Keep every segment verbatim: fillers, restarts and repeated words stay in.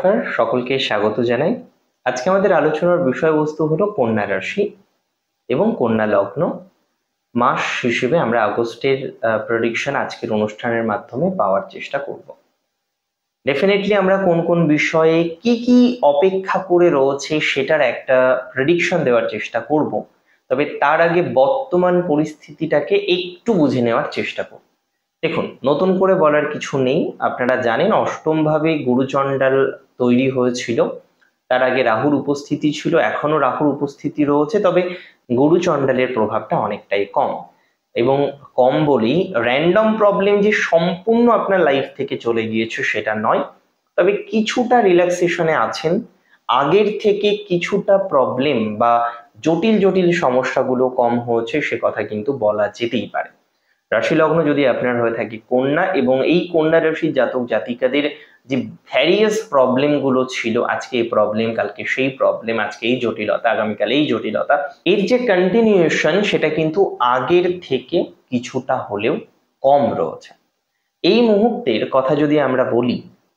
নমস্কার, সকলকে স্বাগত জানাই। আজকে আমাদের আলোচনার বিষয়বস্তু হলো কন্যা রাশি এবং কন্যা লগ্ন। মাস হিসেবে আমরা আগস্টের প্রেডিকশন আজকের অনুষ্ঠানের মাধ্যমে পাওয়ার চেষ্টা করব। ডেফিনেটলি আমরা কোন কোন বিষয়ে কি কি অপেক্ষা করে রয়েছে সেটার একটা প্রেডিকশন দেওয়ার চেষ্টা করব। তবে তার আগে বর্তমান পরিস্থিতিটাকে একটু বুঝে নেওয়ার চেষ্টা করব। দেখুন, নতুন করে বলার কিছু নেই। আপনারা জানেন অষ্টম ভাবে গুরুচণ্ডাল তৈরি হয়েছিল, তার আগে রাহুর উপস্থিতি ছিল, এখনো রাহুর উপস্থিতি রয়েছে, তবে গুরুচণ্ডালের প্রভাবটা অনেকটাই কম। এবং কম বলেই র্যান্ডম প্রবলেম যে সম্পূর্ণ আপনার লাইফ থেকে চলে গিয়েছে সেটা নয়, তবে কিছুটা রিল্যাক্সেশনে আছেন। আগের থেকে কিছুটা প্রবলেম বা জটিল জটিল সমস্যাগুলো কম হয়েছে, সে কথা কিন্তু বলা যেতেই পারে। রাশি লগ্ন যদি আপনার হয়ে থাকে কন্যা, এবং এই কন্যা রাশির জাতক জাতিকাদের যে ভ্যারিয়াস প্রবলেম গুলো ছিল, আজকে এই প্রবলেম, কালকে সেই প্রবলেম, আজকে এই জটিলতা, আগামীকাল এই জটিলতা, এর যে কন্টিনিউশন সেটা কিন্তু আগের থেকে কিছুটা হলেও কম রয়েছে। এই মুহূর্তের কথা যদি আমরা বলি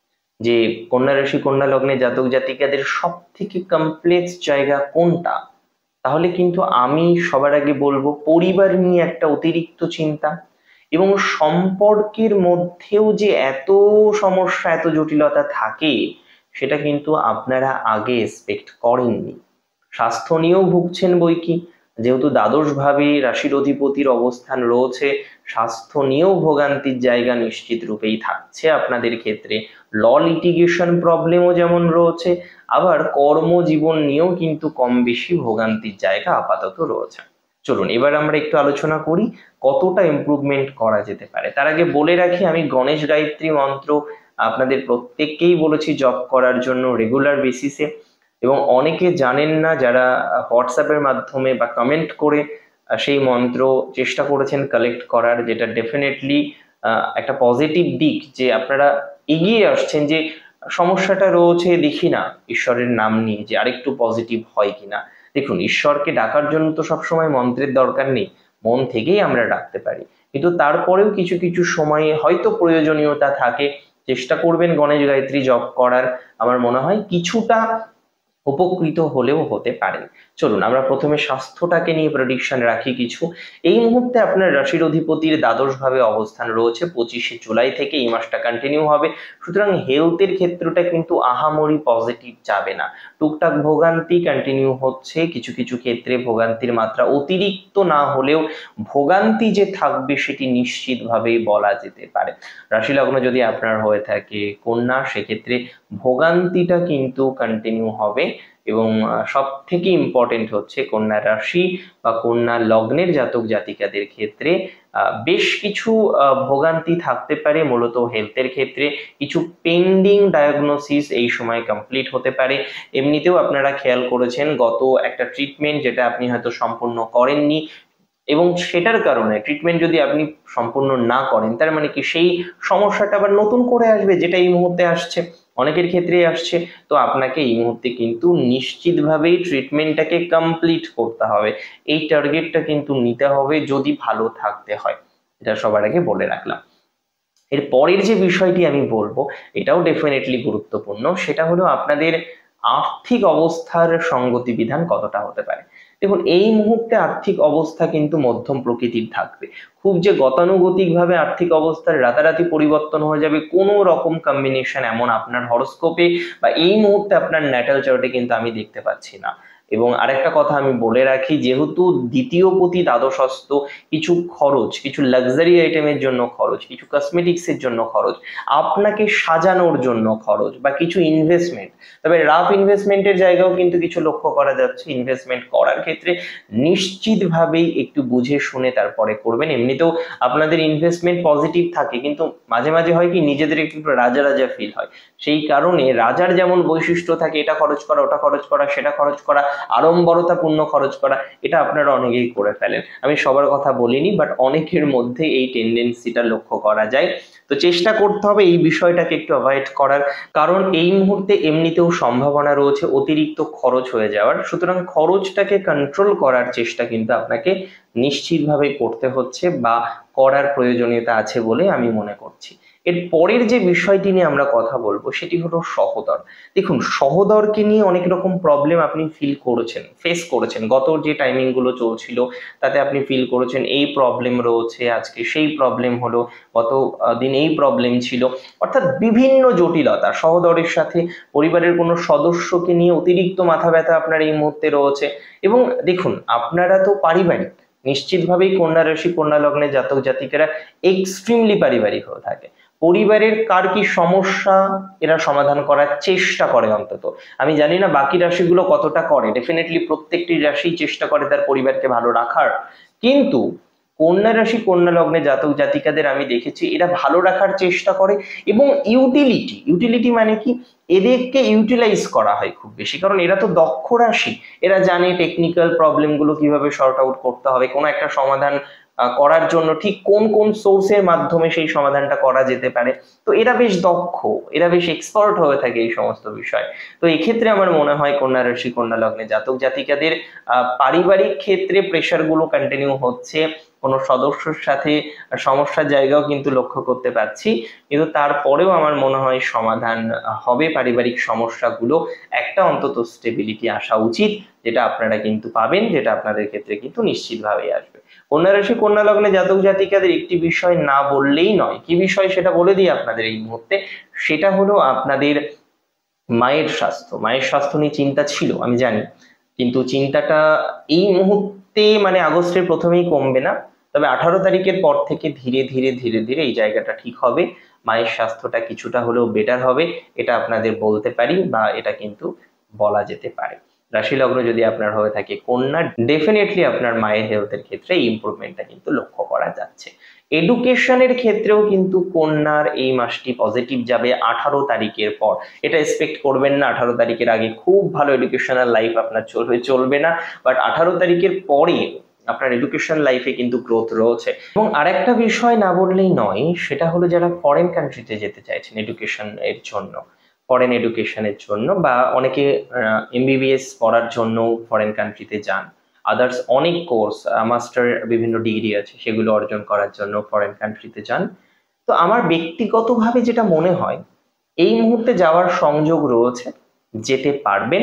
যে কন্যা রাশি কন্যা লগ্নে জাতক জাতিকাদের সব থেকে কমপ্লেক্স জায়গা কোনটা, তাহলে কিন্তু আমি সবার আগে বলবো পরিবার নিয়ে একটা অতিরিক্ত চিন্তা, এবং সম্পর্কের মধ্যেও যে এত সমস্যা, এত জটিলতা থাকে সেটা কিন্তু আপনারা আগে এক্সপেক্ট করেননি। স্বাস্থ্য নিয়েও ভুগছেন বই কি, যেহেতু দ্বাদশ ভাবে রাশির অধিপতির অবস্থান রয়েছে, স্বাস্থ্য নিয়েও ভোগান্তির জায়গা নিশ্চিত রূপেই থাকছে আপনাদের ক্ষেত্রে। ল লিটিগেশন প্রবলেমও যেমন রয়েছে, আবার কর্মজীবন নিয়েও কিন্তু কম বেশি ভোগান্তির জায়গা আপাতত রয়েছে। চলুন এবার আমরা একটু আলোচনা করি কতটা ইমপ্রুভমেন্ট করা যেতে পারে। তার আগে বলে রাখি, আমি গণেশ গায়ত্রী মন্ত্র আপনাদের প্রত্যেককেই বলেছি জপ করার জন্য রেগুলার বেসিসে, এবং অনেকে জানেন না যারা হোয়াটসঅ্যাপের মাধ্যমে বা কমেন্ট করে সেই মন্ত্র চেষ্টা করেছেন কালেক্ট করার, যেটা ডেফিনেটলি একটা পজিটিভ দিক যে আপনারা এগিয়ে আসছেন, যে সমস্যাটা রয়েছে দেখি না ঈশ্বরের নাম নিয়ে যে আরেকটু পজিটিভ হয় কিনা। দেখুন, ঈশ্বরকে ডাকার জন্য তো সবসময় মন্ত্রের দরকার নেই, মন থেকেই আমরা ডাকতে পারি, কিন্তু তারপরেও কিছু কিছু সময়ে হয়তো প্রয়োজনীয়তা থাকে। চেষ্টা করবেন গণেশ গায়ত্রী জপ করার, আমার মনে হয় কিছুটা উপকৃত হলেও হতে পারেন। চলুন আমরা প্রথমে স্বাস্থ্যটাকে নিয়ে প্রেডিকশন রাখি কিছু। এই মুহূর্তে আপনার রাশির অধিপতির দ্বাদশ ভাবে অবস্থান রয়েছে, পঁচিশে জুলাই থেকে এই মাসটা কন্টিনিউ হবে। সুতরাং হেলথের ক্ষেত্রটা কিন্তু আহামরি পজিটিভ যাবে না, টুকটাক ভোগান্তি কন্টিনিউ হচ্ছে, কিছু কিছু ক্ষেত্রে ভোগান্তির মাত্রা অতিরিক্ত না হলেও ভোগান্তি যে থাকবে সেটি নিশ্চিতভাবেই বলা যেতে পারে। রাশি লগ্ন যদি আপনার হয়ে থাকে কন্যা, সেক্ষেত্রে ভোগান্তিটা কিন্তু কন্টিনিউ হবে। এবং সব থেকে ইম্পর্টেন্ট হচ্ছে কন্যা রাশি বা কন্যা লগ্নের জাতক জাতিকাদের ক্ষেত্রে বেশ কিছু ভোগান্তি থাকতে পারে, মূলত হেলথের ক্ষেত্রে কিছু পেন্ডিং ডায়াগনোসিস এই সময় কমপ্লিট হতে পারে। এমনিতেও আপনারা খেয়াল করেছেন গত একটা ট্রিটমেন্ট যেটা আপনি হয়তো সম্পূর্ণ করেননি, এবং সেটার কারণে ট্রিটমেন্ট যদি আপনি সম্পূর্ণ না করেন তার মানে কি সেই সমস্যাটা আবার নতুন করে আসবে, যেটা এই মুহূর্তে আসছে, অনেকের ক্ষেত্রেই আসছে। তো আপনাকে এই মুহূর্তে কিন্তু নিশ্চিতভাবেই ট্রিটমেন্টটাকে কমপ্লিট করতে হবে, এই টার্গেটটা কিন্তু নিতে হবে যদি ভালো থাকতে হয়, এটা সবার আগে বলে রাখলাম। এর পরের যে বিষয়টি আমি বলবো এটাও ডেফিনেটলি গুরুত্বপূর্ণ, সেটা হলো আপনাদের আর্থিক অবস্থার সঙ্গতি বিধান কতটা হতে পারে। দেখুন, এই মুহূর্তে আর্থিক অবস্থা কিন্তু মধ্যম প্রকৃতির থাকবে, খুব যে গতানুগতিক ভাবে আর্থিক অবস্থার রাতারাতি পরিবর্তন হয়ে যাবে কোনো রকম কম্বিনেশন এমন আপনার হরোস্কোপে বা এই মুহূর্তে আপনার ন্যাটাল চার্টে কিন্তু আমি দেখতে পাচ্ছি না। এবং আরেকটা কথা আমি বলে রাখি, যেহেতু দ্বিতীয় পতি দ্বাদশস্থ, কিছু খরচ, কিছু লাক্সারি আইটেমের জন্য খরচ, কিছু কসমেটিক্সের জন্য খরচ, আপনাকে সাজানোর জন্য খরচ, বা কিছু ইনভেস্টমেন্ট, তবে রাফ ইনভেস্টমেন্টের জায়গাও কিন্তু কিছু লক্ষ্য করা যাচ্ছে। ইনভেস্টমেন্ট করার ক্ষেত্রে নিশ্চিতভাবেই একটু বুঝে শুনে তারপরে করবেন। এমনিতেও আপনাদের ইনভেস্টমেন্ট পজিটিভ থাকে, কিন্তু মাঝে মাঝে হয় কি নিজেদের একটু রাজা রাজা ফিল হয়, সেই কারণে রাজার যেমন বৈশিষ্ট্য থাকে এটা খরচ করা, ওটা খরচ করা, সেটা খরচ করা, আড়ম্বরতাপূর্ণ খরচ করা, এটা আপনারা অনেকেই করে ফেলেন। আমি সবার কথা বলিনি, বাট অনেকের মধ্যে এই টেন্ডেন্সিটা লক্ষ্য করা যায়। তো চেষ্টা করতে হবে এই বিষয়টাকে একটু অ্যাভয়েড করার, কারণ এই মুহূর্তে এমনিতেও সম্ভাবনা রয়েছে অতিরিক্ত খরচ হয়ে যাওয়ার। সুতরাং খরচটাকে কন্ট্রোল করার চেষ্টা কিন্তু আপনাকে নিশ্চিতভাবে করতে হচ্ছে বা করার প্রয়োজনীয়তা আছে বলে আমি মনে করছি। এর পরের যে বিষয়টি নিয়ে আমরা কথা বলবো সেটি হলো সহোদর। দেখুন, সহোদরকে নিয়ে অনেক রকম প্রবলেম আপনি ফিল করেছেন, ফেস করেছেন, গত যে টাইমিং গুলো চলছিল তাতে আপনি ফিল করেছেন এই প্রবলেম রয়েছে, আজকে সেই প্রবলেম হলো, গত দিন এই প্রবলেম ছিল, অর্থাৎ বিভিন্ন জটিলতা, সহোদরের সাথে পরিবারের কোনো সদস্যকে নিয়ে অতিরিক্ত মাথা ব্যথা আপনার এই মুহূর্তে রয়েছে। এবং দেখুন, আপনারা তো পারিবারিক, নিশ্চিতভাবেই কন্যা রাশি কন্যা লগ্নের জাতক জাতিকারা এক্সট্রিমলি পারিবারিক হয়ে থাকে। পরিবারের কার কি সমস্যা এরা সমাধান করার চেষ্টা করে অন্তত। আমি জানি না বাকি রাশিগুলো কতটা করে, ডেফিনেটলি প্রত্যেকটি রাশি চেষ্টা করে তার পরিবারকে ভালো রাখার, কিন্তু কন্যা রাশি কন্যা লগ্নে জাতক জাতিকাদের আমি দেখেছি এরা ভালো রাখার চেষ্টা করে। এবং ইউটিলিটি, ইউটিলিটি মানে কি, এদেরকে ইউটিলাইজ করা হয় খুব বেশি, কারণ এরা তো দক্ষ রাশি, এরা জানে টেকনিক্যাল প্রবলেমগুলো কিভাবে সর্ট আউট করতে হবে, কোনো একটা সমাধান করার জন্য ঠিক কোন কোন সোর্সের মাধ্যমে সেই সমাধানটা করা যেতে পারে। তো এরা বেশ দক্ষ, এরা বেশ এক্সপার্ট হয়ে থাকে এই সমস্ত বিষয়। তো এক্ষেত্রে আমার মনে হয় কন্যা রাশি কন্যা লগ্নে জাতক জাতিকাদের আহ পারিবারিক ক্ষেত্রে প্রেশার গুলো কন্টিনিউ হচ্ছে, কোনো সদস্যর সাথে সমস্যার জায়গাও কিন্তু লক্ষ্য করতে পারছি, কিন্তু তারপরেও আমার মনে হয় সমাধান হবে পারিবারিক সমস্যাগুলো, একটা অন্তত স্টেবিলিটি আসা উচিত, যেটা আপনারা কিন্তু পাবেন, যেটা আপনাদের ক্ষেত্রে কিন্তু নিশ্চিতভাবেই আসবে। কন্যা রাশি কন্যা লগ্নে জাতক জাতিকাদের একটি বিষয় না বললেই নয়, কি বিষয় সেটা বলে দিই আপনাদের এই মুহূর্তে, সেটা হলো আপনাদের মায়ের স্বাস্থ্য। মায়ের স্বাস্থ্য নিয়ে চিন্তা ছিল আমি জানি, কিন্তু চিন্তাটা এই মুহূর্তে মানে আগস্টের প্রথমেই কমবে না, তবে আঠারো তারিখের পর থেকে ধীরে ধীরে ধীরে ধীরে এই জায়গাটা ঠিক হবে, মায়ের স্বাস্থ্যটা কিছুটা হলেও বেটার হবে, এটা আপনাদের বলতে পারি, বা এটা কিন্তু বলা যেতে পারে। রাশি লগ্ন যদি আপনার হয়ে থাকে কন্যা, ডেফিনেটলি আপনার মায়ের হেলথের ক্ষেত্রে ইমপ্রুভমেন্টটা কিন্তু লক্ষ্য করা যাচ্ছে। এডুকেশনের ক্ষেত্রেও কিন্তু কন্যার এই মাসটি পজিটিভ যাবে আঠারো তারিখের পর। এটা এক্সপেক্ট করবেন না আঠারো তারিখের আগে খুব ভালো এডুকেশনাল লাইফ আপনার চলবে, চলবে না, বাট আঠারো তারিখের পরে আপনার এডুকেশন লাইফে কিন্তু গ্রোথ রয়েছে। এবং আরেকটা বিষয় না বললেই নয়, সেটা হলো যারা ফরেন কান্ট্রিতে যেতে চাইছেন এডুকেশন এর জন্য, ফরেন এডুকেশনের জন্য, বা অনেকে এমবিবিএস পড়ার জন্য ফরেন কান্ট্রিতে যান, আদার্স অনেক কোর্স মাস্টার বিভিন্ন ডিগ্রি আছে সেগুলো অর্জন করার জন্য ফরেন কান্ট্রিতে যান। তো আমার ব্যক্তিগতভাবে যেটা মনে হয়, এই মুহূর্তে যাওয়ার সংযোগ রয়েছে, যেতে পারবেন।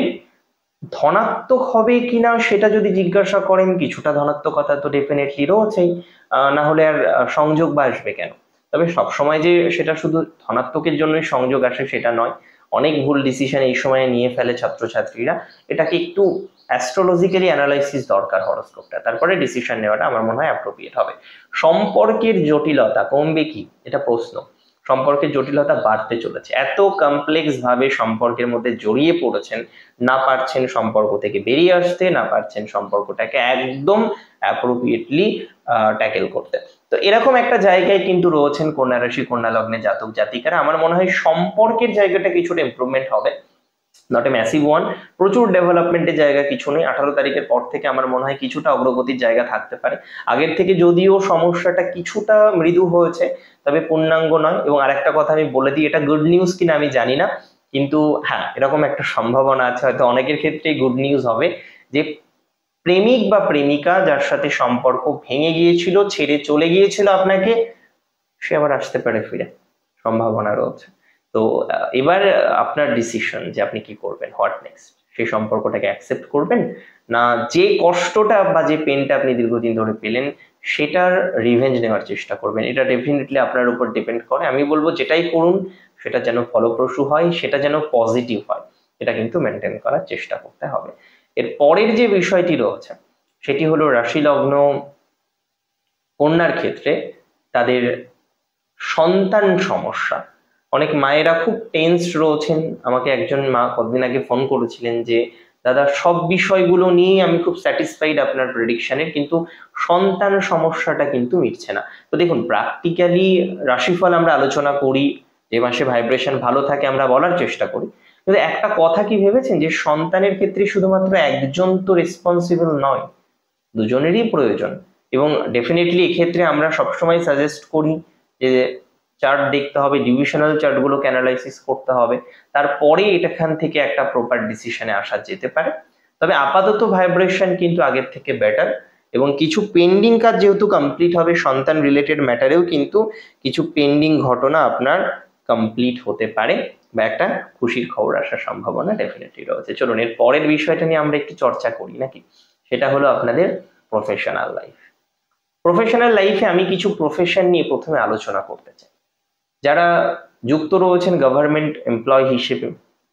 ধনাত্মক হবে কিনা সেটা যদি জিজ্ঞাসা করেন, কিছুটা ধনাত্মকতা তো ডেফিনেটলি রয়েছেই, না হলে আর সংযোগ বা আসবে কেন। তবে সবসময় যে সেটা শুধু ধনাত্মকের জন্যই সংযোগ আসে সেটা নয়, অনেক ভুল ডিসিশন এই সময় নিয়ে ফেলে ছাত্রছাত্রীরা, এটাকে একটু অ্যাস্ট্রোলজিক্যালি অ্যানালাইসিস দরকার হরোস্কোপটা, তারপরে ডিসিশন নেওয়াটা আমার মনে হয় অ্যাপ্রোপ্রিয়েট হবে। সম্পর্কের জটিলতা কমবে কি, এটা প্রশ্ন। সম্পর্কের জটিলতা বাড়তে চলেছে, এত কমপ্লেক্স ভাবে সম্পর্কের মধ্যে জড়িয়ে পড়েছেন, না পারছেন সম্পর্ক থেকে বেরিয়ে আসতে, না পারছেন সম্পর্কটাকে একদম অ্যাপ্রোপ্রিয়েটলি ট্যাকেল করতে। তো এরকম একটা জায়গায় কিন্তু রয়েছেন কন্যা রাশি কন্যা লগ্নে জাতক জাতিকারা। আমার মনে হয় সম্পর্কের জায়গাটা কিছুটা ইমপ্রুভমেন্ট হবে, নট এ ম্যাসিভ ওয়ান, প্রচুর ডেভেলপমেন্টের জায়গা কিছু নেই। আঠারো তারিখের পর থেকে আমার মনে হয় কিছুটা অগ্রগতির জায়গা থাকতে পারে, আগের থেকে যদিও সমস্যাটা কিছুটা মৃদু হয়েছে, তবে পূর্ণাঙ্গ নয়। এবং আরেকটা কথা আমি বলে দিই, এটা গুড নিউজ কিনা আমি জানি না, কিন্তু হ্যাঁ এরকম একটা সম্ভাবনা আছে, হয়তো অনেকের ক্ষেত্রেই গুড নিউজ হবে, যে প্রেমিক বা প্রেমিকা যার সাথে সম্পর্ক ভেঙে গিয়েছিল, ছেড়ে চলে গিয়েছিল আপনাকে, সে আবার আসতে পারে ফিরে, সম্ভাবনা রয়েছে। তো এবার আপনার ডিসিশন যে আপনি কি করবেন, হোয়াট নেক্সট, সেই সম্পর্কটাকে অ্যাকসেপ্ট করবেন, না যে কষ্টটা বা যে পেনটা আপনি দীর্ঘদিন ধরে পেলেন সেটার রিভেঞ্জ নেওয়ার চেষ্টা করবেন। এটা ডেফিনেটলি আপনার উপর ডিপেন্ড করে। আমি বলবো যেটাই করুন সেটা যেন ফলপ্রসূ হয়, সেটা যেন পজিটিভ হয়, এটা কিন্তু মেনটেন করার চেষ্টা করতে হবে। এর পরের যে বিষয়টি রয়েছে সেটি হলো রাশি লগ্ন কন্যার ক্ষেত্রে তাদের সন্তান সমস্যা। অনেক মায়েরা খুব টেন্সড রয়েছেন। আমাকে একজন মা কতদিন আগে ফোন করেছিলেন যে দাদা সব বিষয়গুলো নিয়ে আমি খুব স্যাটিসফাইড আপনার প্রেডিকশনের, কিন্তু সন্তান সমস্যাটা কিন্তু মিটছে না। তো দেখুন, প্র্যাকটিক্যালি রাশিফল আমরা আলোচনা করি, যে মাসে ভাইব্রেশন ভালো থাকে আমরা বলার চেষ্টা করি, কিন্তু একটা কথা কি ভেবেছেন যে সন্তানের ক্ষেত্রে শুধুমাত্র একজন তো রেসপন্সিবল নয়, দুজনেরই প্রয়োজন। এবং ডেফিনেটলি এক্ষেত্রে আমরা সবসময় সাজেস্ট করি যে চার্ট দেখতে হবে, ডিভিশনাল চার্টগুলোকে অ্যানালাইসিস করতে হবে, তারপরে এটাখান থেকে একটা প্রপার ডিসিশনে আসা যেতে পারে। তবে আপাতত ভাইব্রেশন কিন্তু আগের থেকে বেটার, এবং কিছু পেন্ডিং কাজ যেহেতু কমপ্লিট হবে, সন্তান রিলেটেড ম্যাটারেও কিন্তু কিছু পেন্ডিং ঘটনা আপনার কমপ্লিট হতে পারে বা একটা খুশির খবর আসার সম্ভাবনা ডেফিনেটলি রয়েছে। চলুন এর পরের বিষয়টা নিয়ে আমরা একটু চর্চা করি নাকি, সেটা হলো আপনাদের প্রফেশনাল লাইফ। প্রফেশনাল লাইফে আমি কিছু প্রফেশন নিয়ে প্রথমে আলোচনা করতে চাই। যারা যুক্ত রয়েছেন গভর্নমেন্ট এমপ্লয় হিসেবে,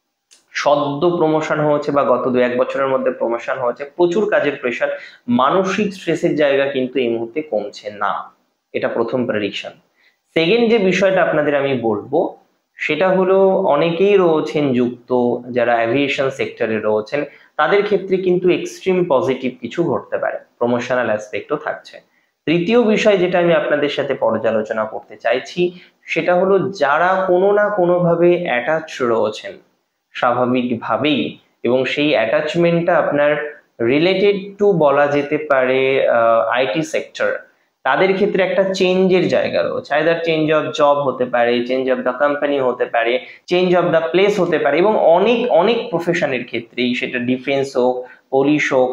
সদ্য প্রমোশন হয়েছে বা গত দু এক বছরের মধ্যে প্রমোশন হয়েছে, প্রচুর কাজের প্রেশার, মানসিক স্ট্রেসের জায়গা কিন্তু এই মুহূর্তে কমছে না, এটা প্রথম প্রেডিকশন। সেকেন্ড যে বিষয়টা আপনাদের আমি বলবো সেটা হলো অনেকেই রয়েছেন যুক্ত যারা অ্যাভিয়েশন সেক্টরে রয়েছেন, তাদের ক্ষেত্রে কিন্তু এক্সট্রিম পজিটিভ কিছু ঘটতে পারে, প্রমোশনাল অ্যাসপেক্টও থাকছে। তৃতীয় বিষয় যেটা আমি আপনাদের সাথে পর্যালোচনা করতে চাইছি সেটা হলো যারা কোনো না কোনোভাবে অ্যাটাচ রয়েছেন স্বাভাবিকভাবেই, এবং সেই অ্যাটাচমেন্টটা আপনার রিলেটেড টু বলা যেতে পারে আইটি সেক্টর, তাদের ক্ষেত্রে একটা চেঞ্জের জায়গা রয়েছে। আইদার চেঞ্জ অফ জব হতে পারে, চেঞ্জ অফ দ্য কোম্পানি হতে পারে, চেঞ্জ অফ দ্য প্লেস হতে পারে, এবং অনেক অনেক প্রফেশনের ক্ষেত্রেই, সেটা ডিফেন্স হোক, পুলিশ হোক,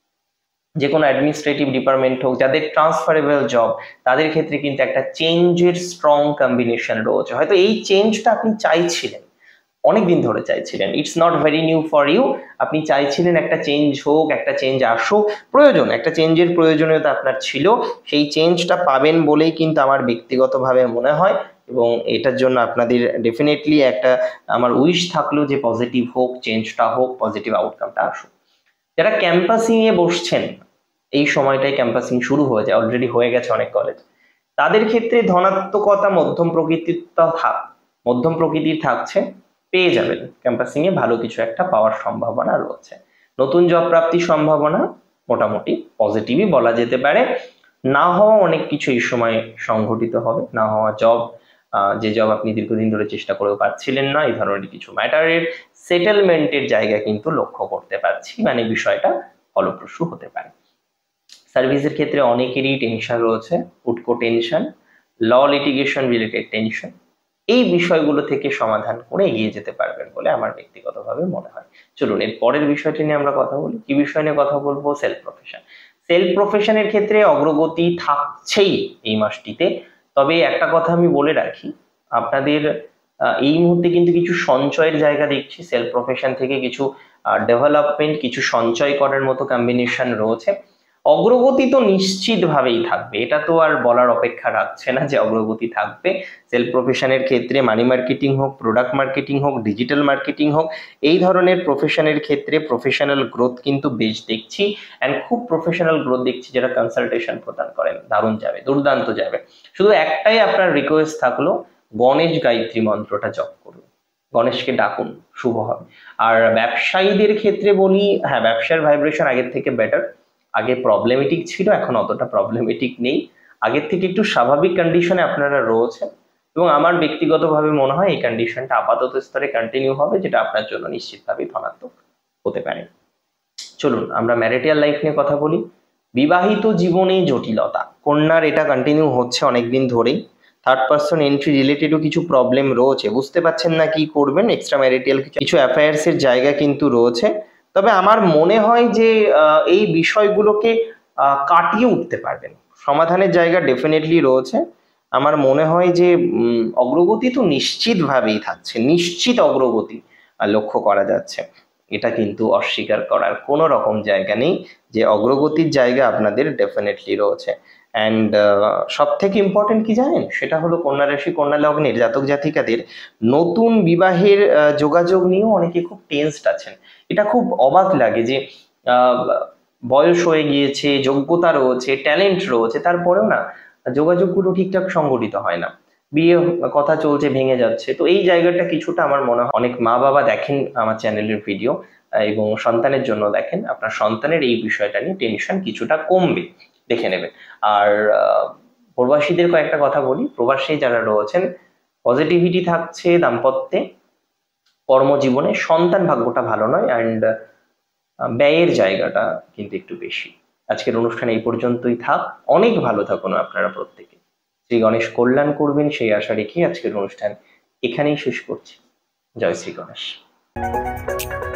যে কোনো অ্যাডমিনিস্ট্রেটিভ ডিপার্টমেন্ট হোক, যাদের ট্রান্সফারেবল জব, তাদের ক্ষেত্রে কিন্তু একটা চেঞ্জের স্ট্রং কম্বিনেশন রয়েছে। হয়তো এই চেঞ্জটা আপনি চাইছিলেন, অনেকদিন ধরে চাইছিলেন, it's not very new for you, আপনি চাইছিলেন একটা চেঞ্জ হোক, একটা চেঞ্জ আসুক, প্রয়োজন, একটা চেঞ্জের প্রয়োজনীয়তা আপনার ছিল, সেই চেঞ্জটা পাবেন বলেই কিন্তু আমার ব্যক্তিগতভাবে মনে হয়, এবং এটার জন্য আপনাদের ডেফিনেটলি একটা আমার উইশ থাকলো যে পজিটিভ হোক, চেঞ্জটা হোক, পজিটিভ আউটকামটা আসুক। যারা ক্যাম্পাসিং এ বসছেন, এই সময়টাই ক্যাম্পাসিং শুরু হয়ে যায়, অলরেডি হয়ে গেছে অনেক কলেজ, তাদের ক্ষেত্রে ধনাত্মকতা মধ্যম প্রকৃতির থাক মধ্যম প্রকৃতির থাকছে, পেয়ে যাবেন ক্যাম্পাসিং এ ভালো কিছু একটা পাওয়ার সম্ভাবনা রয়েছে। নতুন জব প্রাপ্তির সম্ভাবনা মোটামুটি পজিটিভই বলা যেতে পারে। না হওয়া অনেক কিছু এই সময় সংঘটিত হবে, না হওয়া জব, যে জব আপনি দীর্ঘদিন ধরে চেষ্টা করেও পাচ্ছিলেন না, এই ধরনের কিছু ম্যাটারের সেটেলমেন্টের জায়গা কিন্তু লক্ষ্য করতে পারছি, মানে বিষয়টা ফলপ্রসূ হতে পারে। সার্ভিসের ক্ষেত্রে অনেকেরই টেনশন রয়েছে, উটকো tension, law litigation related tension, এই বিষয়গুলো থেকে সমাধান করে এগিয়ে যেতে পারবেন বলে আমার ব্যক্তিগতভাবে মনে হয়। চলুন এর পরের বিষয়টি নিয়ে আমরা কথা বলি। কি বিষয় নিয়ে কথা বলবো? Self profession. সেলফ প্রফেশনের ক্ষেত্রে অগ্রগতি থাকছেই এই মাসটিতে, তবে একটা কথা আমি বলে রাখি, আপনাদের এই মুহূর্তে কিন্তু কিছু সঞ্চয়ের জায়গা দেখছি, সেলফ প্রফেশন থেকে কিছু ডেভেলপমেন্ট, কিছু সঞ্চয় করার মতো কম্বিনেশন রয়েছে। অগ্রগতি তো নিশ্চিতভাবেই থাকবে, এটা তো আর বলার অপেক্ষা রাখছে না যে অগ্রগতি থাকবে। সেলফ প্রফেশনের ক্ষেত্রে মানি মার্কেটিং হোক, প্রোডাক্ট মার্কেটিং হোক, ডিজিটাল মার্কেটিং হোক, এই ধরনের প্রফেশনের ক্ষেত্রে প্রফেশনাল গ্রোথ কিন্তু বেশ দেখছি, অ্যান্ড খুব প্রফেশনাল গ্রোথ দেখছি যারা কনসালটেশন প্রদান করেন, দারুণ যাবে, দুর্দান্ত যাবে। শুধু একটাই আপনার রিকোয়েস্ট থাকলো, গণেশ গায়ত্রী মন্ত্রটা জপ করুন, গণেশকে ডাকুন, শুভ হবে। আর ব্যবসায়ীদের ক্ষেত্রে বলি, হ্যাঁ ব্যবসার ভাইব্রেশন আগের থেকে বেটার, আগে প্রবলেমেটিক ছিল, এখন অতটা প্রবলেমেটিক নেই, আগের থেকে একটু স্বাভাবিক কন্ডিশনে আপনারা রয়েছেন, এবং আমার ব্যক্তিগতভাবে মনে হয় এই কন্ডিশনটা আপাতত স্তরে কন্টিনিউ হবে, যেটা আপনার জন্য নিশ্চিতভাবেই ধনাত্মক হতে পারে। চলুন আমরা ম্যারিটাল লাইফ নিয়ে কথা বলি। বিবাহিত জীবনে জটিলতা, কন্যার এটা কন্টিনিউ হচ্ছে অনেকদিন ধরেই, থার্ড পার্সন এন্ট্রি রিলেটেডও কিছু প্রবলেম রয়েছে, বুঝতে পারছেন না কি করবেন, এক্সট্রা ম্যারিটাল কিছু অ্যাফেয়ার্সের জায়গা কিন্তু রয়েছে, তবে আমার মনে হয় যে এই বিষয়গুলোকে কাটিয়ে উঠতে পারবেন, সমাধানের জায়গা ডেফিনেটলি রয়েছে। আমার মনে হয় যে অগ্রগতি তো নিশ্চিতভাবেই থাকছে, নিশ্চিত অগ্রগতি লক্ষ্য করা যাচ্ছে, এটা কিন্তু অস্বীকার করার কোনো রকম জায়গা নেই যে অগ্রগতির জায়গা আপনাদের ডেফিনেটলি রয়েছে। অ্যান্ড সব থেকে ইম্পর্টেন্ট কি জানেন, সেটা হলো কন্যা রাশি কন্যা লগ্নের জাতক জাতিকাদের নতুন বিবাহের যোগাযোগ নিয়েও অনেকে খুব টেনসড আছেন। এটা খুব অবাক লাগে যে বয়স হয়ে গিয়েছে, যোগ্যতা রয়েছে, ট্যালেন্ট রয়েছে, তারপরেও না যোগাযোগগুলো ঠিকঠাক সংগঠিত হয় না, বিয়ে কথা চলছে, ভেঙে যাচ্ছে। তো এই জায়গাটা কিছুটা আমার মনে হয়, অনেক মা বাবা দেখেন আমার চ্যানেলের ভিডিও এবং সন্তানের জন্য দেখেন, আপনার সন্তানের এই বিষয়টা নিয়ে টেনশন কিছুটা কমবে, দেখে নেবেন। আর প্রবাসীদের কয়েকটা কথা বলি, প্রবাসী যারা রয়েছেন পজিটিভিটি থাকছে দাম্পত্যে, কর্মজীবনে, সন্তান ভাগ্যটা ভালো নয়, অ্যান্ড ব্যয়ের জায়গাটা কিন্তু একটু বেশি। আজকের অনুষ্ঠান এই পর্যন্তই থাক, অনেক ভালো থাকুন আপনারা প্রত্যেকে, শ্রী গণেশ কল্যাণ করবেন সেই আশা রেখে আজকের অনুষ্ঠান এখানেই শেষ করছি। জয় শ্রী গণেশ।